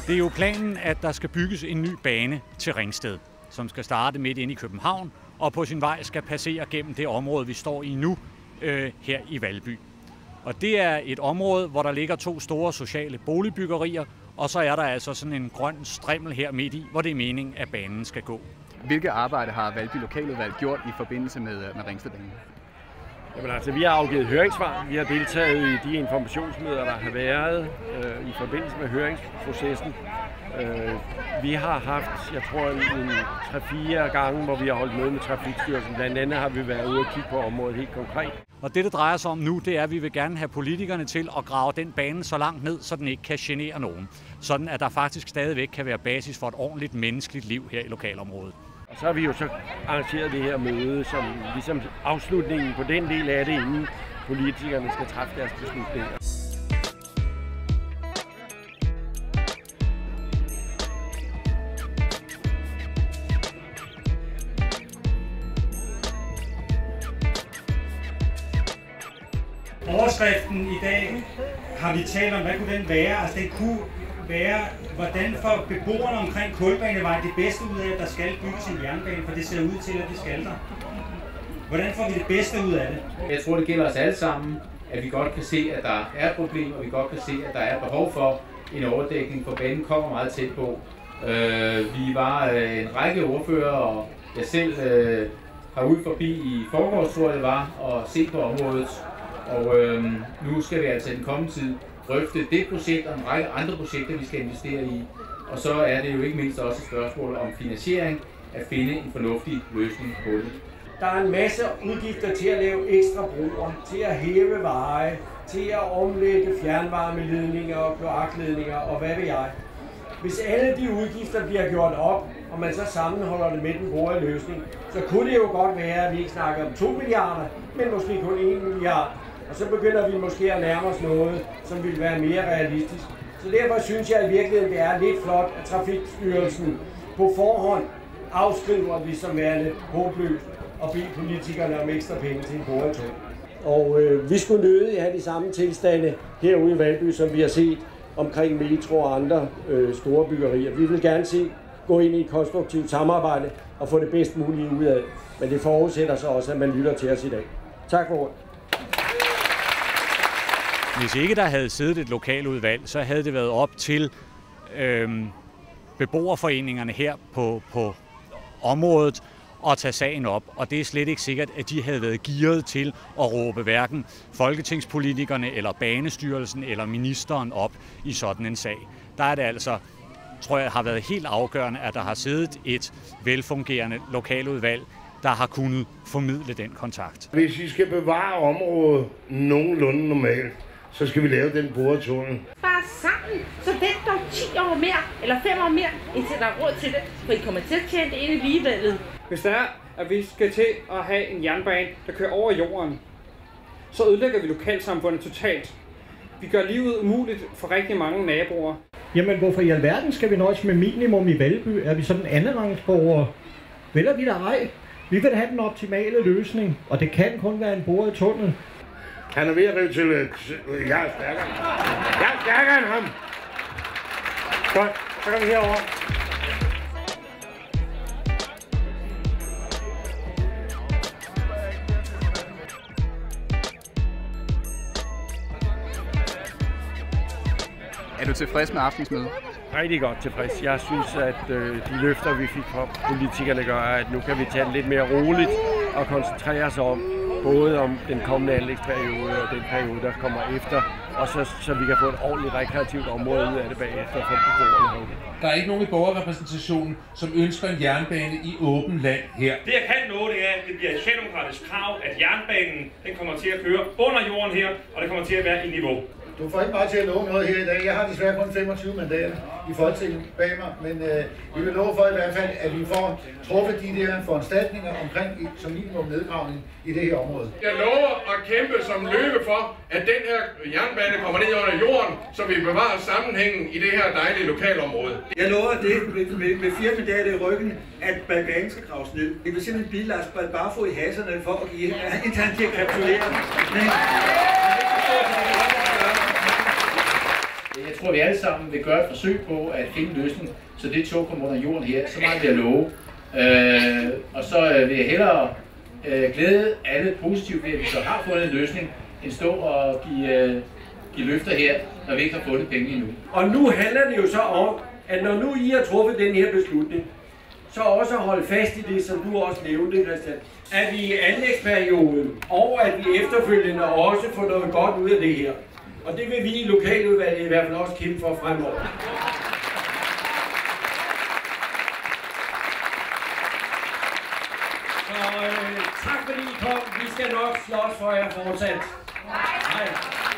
Det er jo planen, at der skal bygges en ny bane til Ringsted, som skal starte midt inde i København, og på sin vej skal passere gennem det område, vi står i nu, her i Valby. Og det er et område, hvor der ligger 2 store sociale boligbyggerier, og så er der altså sådan en grøn strimmel her midt i, hvor det er meningen, at banen skal gå. Hvilke arbejde har Valby Lokaludvalg gjort i forbindelse med Ringstedbanen? Jamen altså, vi har afgivet høringssvar. Vi har deltaget i de informationsmøder, der har været i forbindelse med høringsprocessen. Vi har haft, jeg tror, 3-4 gange, hvor vi har holdt møde med Trafikstyrelsen. Blandt andet har vi været ude og kigge på området helt konkret. Og det drejer sig om nu, det er, at vi vil gerne have politikerne til at grave den bane så langt ned, så den ikke kan genere nogen. Sådan at der faktisk stadigvæk kan være basis for et ordentligt menneskeligt liv her i lokalområdet. Og så har vi jo så arrangeret det her møde, som ligesom afslutningen på den del af det, inden politikerne skal træffe deres beslutninger. Overskriften i dag har vi talt om, hvad kunne den være? Altså det kunne være, hvordan får beboerne omkring Kulbanevej det bedste ud af, at der skal bygges en jernbane, for det ser ud til, at det skal der. Hvordan får vi det bedste ud af det? Jeg tror, det gælder os alle sammen, at vi godt kan se, at der er et problem, og vi godt kan se, at der er behov for en overdækning, for banen kommer meget tæt på. Vi var en række ordfører, og jeg selv har ude forbi i forgårs, tror jeg det var, og set på området. Og nu skal vi altså i den kommende tid drøfte det projekt og en række andre projekter, vi skal investere i. Og så er det jo ikke mindst også et spørgsmål om finansiering, at finde en fornuftig løsning på det. Der er en masse udgifter til at lave ekstra broer, til at hæve veje, til at omlægge fjernvarmeledninger og kloakledninger og hvad ved jeg. Hvis alle de udgifter bliver gjort op, og man så sammenholder det med den gode løsning, så kunne det jo godt være, at vi ikke snakker om 2 milliarder, men måske kun 1 milliard. Og så begynder vi måske at nærme os noget, som vil være mere realistisk. Så derfor synes jeg i virkeligheden, det er lidt flot, at Trafikstyrelsen på forhånd afskriver vi som værende håbløst og bede politikerne om ekstra penge til en boretunnel. Og vi skulle nødig have de samme tilstande herude i Valby, som vi har set omkring metro og andre store byggerier. Vi vil gerne gå ind i et konstruktivt samarbejde og få det bedst mulige ud af. Men det forudsætter så også, at man lytter til os i dag. Tak for ordet. Hvis ikke der havde siddet et lokaludvalg, så havde det været op til beboerforeningerne her på området at tage sagen op. Og det er slet ikke sikkert, at de havde været gearet til at råbe hverken folketingspolitikerne eller banestyrelsen eller ministeren op i sådan en sag. Der er det altså, tror jeg, har været helt afgørende, at der har siddet et velfungerende lokaludvalg, der har kunnet formidle den kontakt. Hvis vi skal bevare området nogenlunde normalt, så skal vi lave den boretunnel. Bare sammen, så vent dog 10 år mere, eller 5 år mere, indtil der er råd til det, for I kommer til at tjene det ind i ligevalget. Hvis det er, at vi skal til at have en jernbane, der kører over jorden, så ødelægger vi lokalsamfundet totalt. Vi gør livet umuligt for rigtig mange naboer. Jamen, hvorfor i alverden skal vi nøjes med minimum i Valby? Er vi sådan andenrangsborgere? Vel er vi der ej? Vi vil have den optimale løsning, og det kan kun være en boret tunnel. Han er ved at rive til... Jeg er stærkere. Jeg er stærkere end ham. Godt, så kan vi herover. Er du tilfreds med aftensmødet? Rigtig godt tilfreds. Jeg synes, at de løfter, vi fik fra politikerne, gør, at nu kan vi tage det lidt mere roligt og koncentrere os om både om den kommende anlægsperiode og den periode, der kommer efter, og så vi kan få et ordentligt rekreativt område ud af det bagefter for beboerne herude. Der er ikke nogen i borgerrepræsentationen, som ønsker en jernbane i åben land her. Det jeg kan nå, det er, at det bliver et socialdemokratisk krav, at jernbanen den kommer til at køre under jorden her, og det kommer til at være i niveau. Du får ikke bare til at love noget her i dag. Jeg har desværre kun 25 mandater i Folketinget bag mig, men vi vil love for i hvert fald, at vi får truffet de der foranstaltninger omkring som minimum nedgravning i det her område. Jeg lover at kæmpe som løbe for, at den her jernbane kommer ned under jorden, så vi bevarer sammenhængen i det her dejlige lokalområde. Jeg lover det med 4 mandater i ryggen, at banen skal graves ned. Det vil simpelthen blive Lars Barfod i haserne for at give en tand til at kapitulere. Jeg tror, vi alle sammen vil gøre et forsøg på at finde en løsning, så det tog kommer under jorden her. Så meget vil jeg love. Og så vil jeg hellere glæde alle positivt ved, at vi så har fundet en løsning, end stå og give løfter her, når vi ikke har fundet penge endnu. Og nu handler det jo så om, at når nu I har truffet den her beslutning, så også holde fast i det, som du også nævnte, Christian, at vi i anlægsperioden, og at vi efterfølgende også får noget godt ud af det her. Og det vil vi i lokaludvalget i hvert fald også kæmpe for fremover. Så tak fordi I kom. Vi skal nok slås for jer fortsat. Hej.